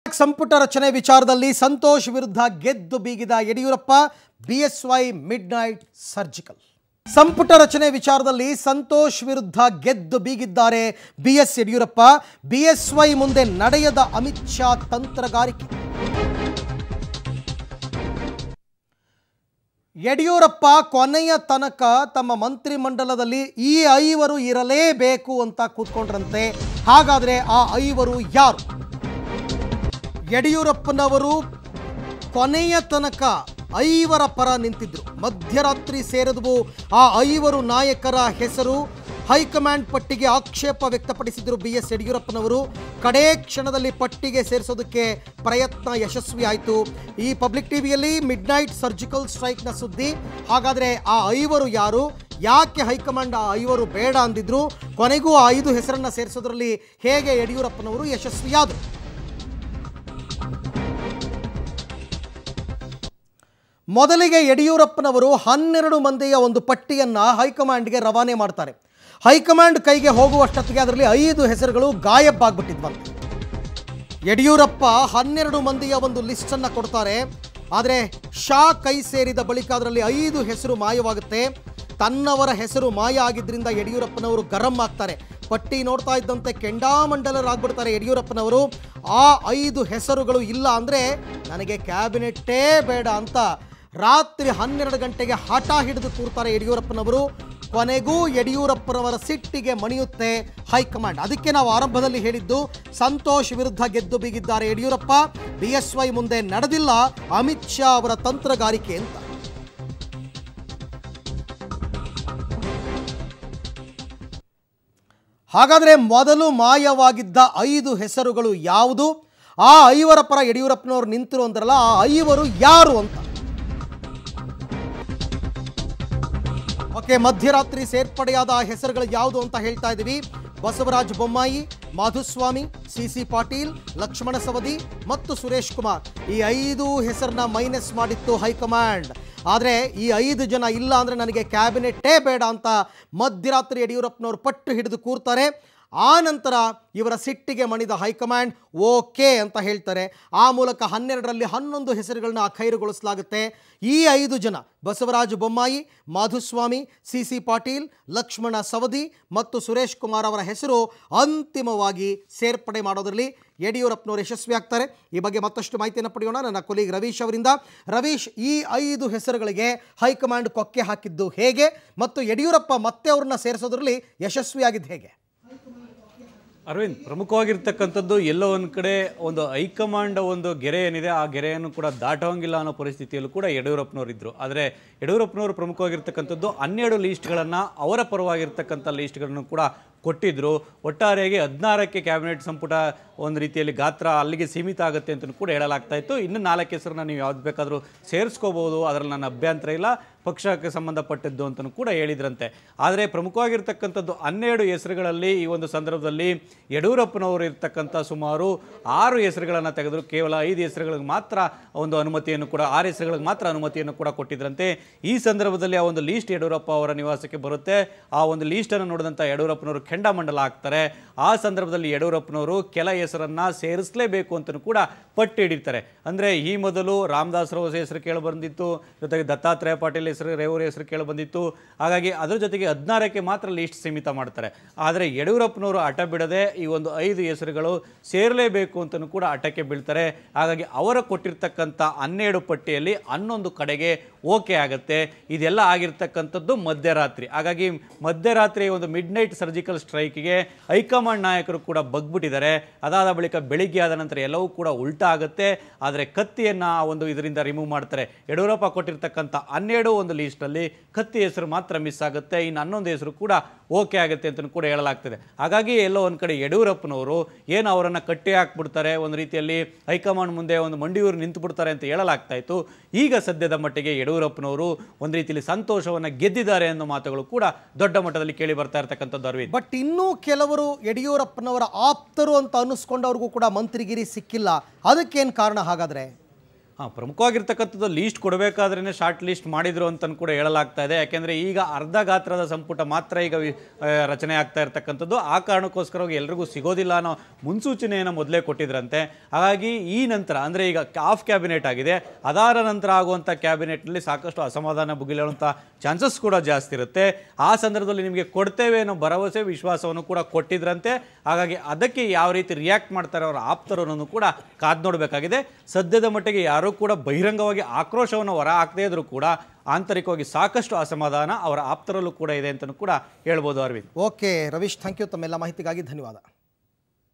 ಸಂಪುಟ ರಚನೆ ವಿಚಾರದಲ್ಲಿ ಸಂತೋಷ್ ವಿರುದ್ಧ ಗೆದ್ದು ಬೀಗಿದ ಯಡಿಯೂರಪ್ಪ BSY ಮಿಡ್ನೈಟ್ ಸರ್ಜಿಕಲ್. ಸಂಪುಟ ರಚನೆ ವಿಚಾರದಲ್ಲಿ ಸಂತೋಷ್ ವಿರುದ್ಧ ಗೆದ್ದು ಬೀಗಿದ್ದಾರೆ BS ಯಡಿಯೂರಪ್ಪ. BSY ಮುಂದೆ ನಡೆಯದ ಅಮಿತ್ ಶಾ ತಂತ್ರಗಾರಿಕೆ. ಯಡಿಯೂರಪ್ಪ ಕೊನೆಯ ತನಕ ತಮ್ಮ ಮಂತ್ರಿಮಂಡಲದಲ್ಲಿ ಈ 5 ಇರಲೇಬೇಕು ಅಂತ ಕೂತ್ಕೊಂಡ್ರಂತೆ. ಹಾಗಾದರೆ ಆ 5 ಯಾರು? ಯಡಿಯೂರಪ್ಪನವರು ಕೊನೆಯ ತನಕ 5 ಪರ ನಿಂತಿದ್ರು. ಮಧ್ಯರಾತ್ರಿ ಸೇರಿದವು ಆ 5 ನಾಯಕರ ಹೆಸರು. ಹೈಕಮಾಂಡ್ ಪಟ್ಟಿಗೆ ಆಕ್ಷೇಪ ವ್ಯಕ್ತಪಡಿಸಿದ್ರು BS ಯಡಿಯೂರಪ್ಪನವರು. ಕಡೇ ಕ್ಷಣದಲ್ಲಿ ಪಟ್ಟಿಗೆ ಸೇರಿಸೋದಕ್ಕೆ ಪ್ರಯತ್ನ ಯಶಸ್ವಿ ಆಯಿತು. ಈ ಪಬ್ಲಿಕ್ ಟಿವಿಯಲ್ಲಿ ಮಿಡ್ನೈಟ್ ಸರ್ಜಿಕಲ್ ಸ್ಟ್ರೈಕ್ನ ಸುದ್ದಿ. ಹಾಗಾದರೆ ಆ 5 ಯಾರು? ಯಾಕೆ ಹೈಕಮಾಂಡ್ ಆ 5 ಬೇಡ ಅಂದಿದ್ರು? ಕೊನೆಗೂ ಆ 5 ಹೆಸರನ್ನು ಸೇರಿಸೋದ್ರಲ್ಲಿ ಹೇಗೆ ಯಡಿಯೂರಪ್ಪನವರು ಯಶಸ್ವಿಯಾದರು? ಮೊದಲಿಗೆ ಯಡಿಯೂರಪ್ಪನವರು 12 ಮಂದಿಯ ಒಂದು ಪಟ್ಟಿಯನ್ನು ಹೈಕಮಾಂಡ್ಗೆ ರವಾನೆ ಮಾಡ್ತಾರೆ. ಹೈಕಮಾಂಡ್ ಕೈಗೆ ಹೋಗುವಷ್ಟೊತ್ತಿಗೆ ಅದರಲ್ಲಿ 5 ಹೆಸರುಗಳು ಗಾಯಬ್ ಆಗಿಬಿಟ್ಟಿದ್ವಂತೆ. ಯಡಿಯೂರಪ್ಪ 12 ಮಂದಿಯ ಒಂದು ಲಿಸ್ಟನ್ನು ಕೊಡ್ತಾರೆ. ಆದರೆ ಶಾ ಕೈ ಸೇರಿದ ಬಳಿಕ ಅದರಲ್ಲಿ 5 ಹೆಸರು ಮಾಯವಾಗುತ್ತೆ. ತನ್ನವರ ಹೆಸರು ಮಾಯ ಆಗಿದ್ದರಿಂದ ಯಡಿಯೂರಪ್ಪನವರು ಗರಂ ಆಗ್ತಾರೆ. ಪಟ್ಟಿ ನೋಡ್ತಾ ಇದ್ದಂತೆ ಕೆಂಡಾಮಂಡಲರಾಗ್ಬಿಡ್ತಾರೆ ಯಡಿಯೂರಪ್ಪನವರು. ಆ 5 ಹೆಸರುಗಳು ಇಲ್ಲ ಅಂದರೆ ನನಗೆ ಕ್ಯಾಬಿನೆಟ್ಟೇ ಬೇಡ ಅಂತ ರಾತ್ರಿ 12 ಗಂಟೆಗೆ ಹಠ ಹಿಡಿದು ಕೂರ್ತಾರೆ ಯಡಿಯೂರಪ್ಪನವರು. ಕೊನೆಗೂ ಯಡಿಯೂರಪ್ಪನವರ ಸಿಟ್ಟಿಗೆ ಮಣಿಯುತ್ತೆ ಹೈಕಮಾಂಡ್. ಅದಕ್ಕೆ ನಾವು ಆರಂಭದಲ್ಲಿ ಹೇಳಿದ್ದು ಸಂತೋಷ್ ವಿರುದ್ಧ ಗೆದ್ದು ಬೀಗಿದ್ದಾರೆ ಯಡಿಯೂರಪ್ಪ. BSY ಮುಂದೆ ನಡೆದಿಲ್ಲ ಅಮಿತ್ ಶಾ ಅವರ ತಂತ್ರಗಾರಿಕೆ ಅಂತ. ಹಾಗಾದರೆ ಮೊದಲು ಮಾಯವಾಗಿದ್ದ 5 ಹೆಸರುಗಳು ಯಾವುದು? ಆ 5 ಪರ ಯಡಿಯೂರಪ್ಪನವರು ನಿಂತರು ಅಂದ್ರಲ್ಲ, ಆ 5 ಯಾರು ಅಂತ. ಓಕೆ, ಮಧ್ಯರಾತ್ರಿ ಸೇರ್ಪಡೆಯಾದ ಹೆಸರುಗಳು ಯಾವುದು ಅಂತ ಹೇಳ್ತಾ ಇದ್ದೀವಿ. ಬಸವರಾಜ ಬೊಮ್ಮಾಯಿ, ಮಾಧುಸ್ವಾಮಿ, CC ಪಾಟೀಲ್, ಲಕ್ಷ್ಮಣ ಸವದಿ ಮತ್ತು ಸುರೇಶ್ ಕುಮಾರ್. ಈ 5 ಹೆಸರನ್ನ ಮೈನಸ್ ಮಾಡಿತ್ತು ಹೈಕಮಾಂಡ್. ಆದರೆ ಈ 5 ಜನ ಇಲ್ಲ ಅಂದರೆ ನನಗೆ ಕ್ಯಾಬಿನೆಟ್ಟೇ ಬೇಡ ಅಂತ ಮಧ್ಯರಾತ್ರಿ ಯಡಿಯೂರಪ್ಪನವರು ಪಟ್ಟು ಹಿಡಿದು ಕೂರ್ತಾರೆ. ಆ ನಂತರ ಇವರ ಸಿಟ್ಟಿಗೆ ಮಣಿದ ಹೈಕಮಾಂಡ್ ಓಕೆ ಅಂತ ಹೇಳ್ತಾರೆ. ಆ ಮೂಲಕ 12ರಲ್ಲಿ 11 ಹೆಸರುಗಳನ್ನ ಅಖೈರುಗೊಳಿಸಲಾಗುತ್ತೆ. ಈ 5 ಜನ ಬಸವರಾಜ ಬೊಮ್ಮಾಯಿ, ಮಾಧುಸ್ವಾಮಿ, CC ಪಾಟೀಲ್, ಲಕ್ಷ್ಮಣ ಸವದಿ ಮತ್ತು ಸುರೇಶ್ ಕುಮಾರ್ ಅವರ ಹೆಸರು ಅಂತಿಮವಾಗಿ ಸೇರ್ಪಡೆ ಮಾಡೋದರಲ್ಲಿ ಯಡಿಯೂರಪ್ಪನವರು ಯಶಸ್ವಿ ಆಗ್ತಾರೆ. ಈ ಬಗ್ಗೆ ಮತ್ತಷ್ಟು ಮಾಹಿತಿಯನ್ನು ಪಡೆಯೋಣ ನನ್ನ ಕೊಲೀಗ್ ರವೀಶ್ ಅವರಿಂದ. ರವೀಶ್, ಈ 5 ಹೆಸರುಗಳಿಗೆ ಹೈಕಮಾಂಡ್ ಕೊಕ್ಕೆ ಹಾಕಿದ್ದು ಹೇಗೆ ಮತ್ತು ಯಡಿಯೂರಪ್ಪ ಮತ್ತೆ ಅವ್ರನ್ನ ಸೇರಿಸೋದ್ರಲ್ಲಿ ಯಶಸ್ವಿಯಾಗಿದ್ದು ಹೇಗೆ? ಅರವಿಂದ್, ಪ್ರಮುಖವಾಗಿರ್ತಕ್ಕಂಥದ್ದು ಎಲ್ಲೋ ಒಂದು ಕಡೆ ಒಂದು ಹೈಕಮಾಂಡ್ ಒಂದು ಗೆರೆ ಏನಿದೆ ಆ ಗೆರೆಯನ್ನು ಕೂಡ ದಾಟೋಂಗಿಲ್ಲ ಅನ್ನೋ ಪರಿಸ್ಥಿತಿಯಲ್ಲೂ ಕೂಡ ಯಡಿಯೂರಪ್ಪನವರು ಇದ್ದರು. ಆದರೆ ಯಡಿಯೂರಪ್ಪನವರು ಪ್ರಮುಖವಾಗಿರ್ತಕ್ಕಂಥದ್ದು 12 ಲೀಸ್ಟ್ಗಳನ್ನು, ಅವರ ಪರವಾಗಿರ್ತಕ್ಕಂಥ ಲೀಸ್ಟ್ಗಳನ್ನು ಕೂಡ ಕೊಟ್ಟಿದ್ದರು. ಒಟ್ಟಾರೆಯಾಗಿ 16ಕ್ಕೆ ಕ್ಯಾಬಿನೆಟ್ ಸಂಪುಟ ಒಂದು ರೀತಿಯಲ್ಲಿ ಗಾತ್ರ ಅಲ್ಲಿಗೆ ಸೀಮಿತ ಆಗುತ್ತೆ ಅಂತಲೂ ಕೂಡ ಹೇಳಲಾಗ್ತಾ ಇತ್ತು. ಇನ್ನು 4 ಹೆಸರನ್ನ ನೀವು ಯಾವ್ದು ಬೇಕಾದರೂ ಸೇರಿಸ್ಕೋಬೋದು, ಅದರಲ್ಲಿ ನನ್ನ ಅಭ್ಯಂತರ ಇಲ್ಲ, ಪಕ್ಷಕ್ಕೆ ಸಂಬಂಧಪಟ್ಟಿದ್ದು ಅಂತಲೂ ಕೂಡ ಹೇಳಿದ್ರಂತೆ. ಆದರೆ ಪ್ರಮುಖವಾಗಿರ್ತಕ್ಕಂಥದ್ದು 12 ಹೆಸರುಗಳಲ್ಲಿ ಈ ಒಂದು ಸಂದರ್ಭದಲ್ಲಿ ಯಡಿಯೂರಪ್ಪನವರು ಇರ್ತಕ್ಕಂಥ ಸುಮಾರು 6 ಹೆಸರುಗಳನ್ನು ತೆಗೆದರು. ಕೇವಲ 5 ಹೆಸರುಗಳಿಗೆ ಮಾತ್ರ ಒಂದು ಅನುಮತಿಯನ್ನು ಕೂಡ 6 ಹೆಸರುಗಳಿಗೆ ಮಾತ್ರ ಅನುಮತಿಯನ್ನು ಕೂಡ ಕೊಟ್ಟಿದ್ರಂತೆ. ಈ ಸಂದರ್ಭದಲ್ಲಿ ಆ ಒಂದು ಲೀಸ್ಟ್ ಯಡಿಯೂರಪ್ಪ ಅವರ ನಿವಾಸಕ್ಕೆ ಬರುತ್ತೆ. ಆ ಒಂದು ಲೀಸ್ಟನ್ನು ನೋಡಿದಂಥ ಯಡಿಯೂರಪ್ಪನವರು ಕೆಂಡಾಮಂಡಲ ಆಗ್ತಾರೆ. ಆ ಸಂದರ್ಭದಲ್ಲಿ ಯಡಿಯೂರಪ್ಪನವರು ಕೆಲ ಹೆಸರನ್ನು ಸೇರಿಸಲೇಬೇಕು ಅಂತಲೂ ಕೂಡ ಪಟ್ಟಿ ಹಿಡಿತಾರೆ. ಅಂದರೆ ಈ ಮೊದಲು ರಾಮದಾಸ್ ರವರ ಹೆಸರು ಕೇಳಿ ಬಂದಿತ್ತು, ಜೊತೆಗೆ ದತ್ತಾತ್ರೇಯ ಪಾಟೀಲ್ ರೇವೂರ್ ಹೆಸರು ಕೇಳಿ ಬಂದಿತ್ತು. ಹಾಗಾಗಿ ಅದರ ಜೊತೆಗೆ 16ಕ್ಕೆ ಮಾತ್ರ ಲೀಸ್ಟ್ ಸೀಮಿತ ಮಾಡ್ತಾರೆ. ಆದರೆ ಯಡಿಯೂರಪ್ಪನವರು ಹಠ ಬಿಡದೆ ಈ ಒಂದು 5 ಹೆಸರುಗಳು ಸೇರಲೇಬೇಕು ಅಂತಲೂ ಕೂಡ ಹಠಕ್ಕೆ ಬೀಳ್ತಾರೆ. ಹಾಗಾಗಿ ಅವರ ಕೊಟ್ಟಿರ್ತಕ್ಕಂಥ 12 ಪಟ್ಟಿಯಲ್ಲಿ 11 ಕಡೆಗೆ ಓಕೆ ಆಗುತ್ತೆ. ಇದೆಲ್ಲ ಆಗಿರ್ತಕ್ಕಂಥದ್ದು ಮಧ್ಯರಾತ್ರಿ. ಹಾಗಾಗಿ ಮಧ್ಯರಾತ್ರಿ ಒಂದು ಮಿಡ್ನೈಟ್ ಸರ್ಜಿಕಲ್ ಸ್ಟ್ರೈಕ್ಗೆ ಹೈಕಮಾಂಡ್ ನಾಯಕರು ಕೂಡ ಬಗ್ಬಿಟ್ಟಿದ್ದಾರೆ. ಅದಾದ ಬಳಿಕ ಬೆಳಿಗ್ಗೆ ಆದ ನಂತರ ಎಲ್ಲವೂ ಕೂಡ ಉಲ್ಟಾ ಆಗುತ್ತೆ. ಆದರೆ ಕತ್ತಿಯನ್ನು ಒಂದು ಇದರಿಂದ ರಿಮೂವ್ ಮಾಡ್ತಾರೆ. ಯಡಿಯೂರಪ್ಪ ಕೊಟ್ಟಿರ್ತಕ್ಕಂಥ 12 ಒಂದು ಲೀಸ್ಟಲ್ಲಿ ಕತ್ತಿ ಹೆಸರು ಮಾತ್ರ ಮಿಸ್ ಆಗುತ್ತೆ. ಇನ್ನು 11 ಹೆಸರು ಕೂಡ ಓಕೆ ಆಗುತ್ತೆ ಅಂತಲೂ ಕೂಡ ಹೇಳಲಾಗ್ತದೆ. ಹಾಗಾಗಿ ಎಲ್ಲೋ ಒಂದು ಕಡೆ ಯಡಿಯೂರಪ್ಪನವರು ಏನು ಅವರನ್ನು ಕಟ್ಟಿ ಹಾಕ್ಬಿಡ್ತಾರೆ, ಒಂದು ರೀತಿಯಲ್ಲಿ ಹೈಕಮಾಂಡ್ ಮುಂದೆ ಒಂದು ಮಂಡಿಯೂರು ನಿಂತು ಬಿಡ್ತಾರೆ ಅಂತ ಹೇಳಲಾಗ್ತಾ ಇತ್ತು. ಈಗ ಸದ್ಯದ ಮಟ್ಟಿಗೆ ಯಡಿಯೂರಪ್ಪನವರು ಒಂದು ರೀತಿಯಲ್ಲಿ ಸಂತೋಷವನ್ನು ಗೆದ್ದಿದ್ದಾರೆ ಅನ್ನೋ ಮಾತುಗಳು ಕೂಡ ದೊಡ್ಡ ಮಟ್ಟದಲ್ಲಿ ಕೇಳಿ ಬರ್ತಾ ಇರ್ತಕ್ಕಂಥದ್ದು ಅರವಿಂದ್. ಬಟ್ ಇನ್ನೂ ಕೆಲವರು ಯಡಿಯೂರಪ್ಪನವರ ಆಪ್ತರು ಅಂತ ಅನ್ನಿಸ್ಕೊಂಡವ್ರಿಗೂ ಕೂಡ ಮಂತ್ರಿಗಿರಿ ಸಿಕ್ಕಿಲ್ಲ. ಅದಕ್ಕೇನು ಕಾರಣ ಹಾಗಾದರೆ? ಪ್ರಮುಖವಾಗಿರ್ತಕ್ಕಂಥದ್ದು ಲೀಸ್ಟ್ ಕೊಡಬೇಕಾದ್ರೇ ಶಾರ್ಟ್ ಲಿಸ್ಟ್ ಮಾಡಿದ್ರು ಅಂತಲೂ ಕೂಡ ಹೇಳಲಾಗ್ತಾ ಇದೆ. ಯಾಕೆಂದರೆ ಈಗ ಅರ್ಧ ಗಾತ್ರದ ಸಂಪುಟ ಮಾತ್ರ ಈಗ ರಚನೆ ಆಗ್ತಾ ಇರ್ತಕ್ಕಂಥದ್ದು. ಆ ಕಾರಣಕ್ಕೋಸ್ಕರವಾಗಿ ಎಲ್ರಿಗೂ ಸಿಗೋದಿಲ್ಲ ಅನ್ನೋ ಮುನ್ಸೂಚನೆಯನ್ನು ಮೊದಲೇ ಕೊಟ್ಟಿದ್ರಂತೆ. ಹಾಗಾಗಿ ಈ ನಂತರ ಅಂದರೆ ಈಗ ಆಫ್ ಕ್ಯಾಬಿನೆಟ್ ಆಗಿದೆ, ಅದಾದ ನಂತರ ಆಗುವಂಥ ಕ್ಯಾಬಿನೆಟ್ನಲ್ಲಿ ಸಾಕಷ್ಟು ಅಸಮಾಧಾನ ಭುಗಿಲೇಳುವಂಥ ಚಾನ್ಸಸ್ ಕೂಡ ಜಾಸ್ತಿ ಇರುತ್ತೆ. ಆ ಸಂದರ್ಭದಲ್ಲಿ ನಿಮಗೆ ಕೊಡ್ತೇವೆ ಅನ್ನೋ ಭರವಸೆ ವಿಶ್ವಾಸವನ್ನು ಕೂಡ ಕೊಟ್ಟಿದ್ರಂತೆ. ಹಾಗಾಗಿ ಅದಕ್ಕೆ ಯಾವ ರೀತಿ ರಿಯಾಕ್ಟ್ ಮಾಡ್ತಾರೆ ಅವರ ಆಪ್ತರು ಅನ್ನೋದು ಕೂಡ ಕಾದು ನೋಡಬೇಕಾಗಿದೆ. ಸದ್ಯದ ಮಟ್ಟಿಗೆ ಯಾರೂ ಕೂಡ ಬಹಿರಂಗವಾಗಿ ಆಕ್ರೋಶವನ್ನು ಹೊರ ಹಾಕದೇ ಇದ್ರೂ ಕೂಡ ಆಂತರಿಕವಾಗಿ ಸಾಕಷ್ಟು ಅಸಮಾಧಾನ ಅವರ ಆಪ್ತರಲ್ಲೂ ಕೂಡ ಇದೆ ಅಂತಲೂ ಕೂಡ ಹೇಳ್ಬೋದು. Arvind. Okay Ravish, thank you. ತಮ್ಮೆಲ್ಲ ಮಾಹಿತಿಗಾಗಿ ಧನ್ಯವಾದ.